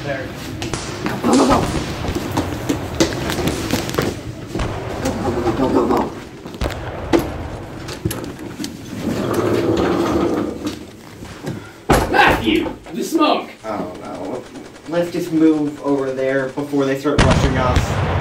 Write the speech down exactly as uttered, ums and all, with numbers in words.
there. Go, go, go! Go, go, go! Matthew! The smoke! Oh no. Let's just move over there before they start rushing us.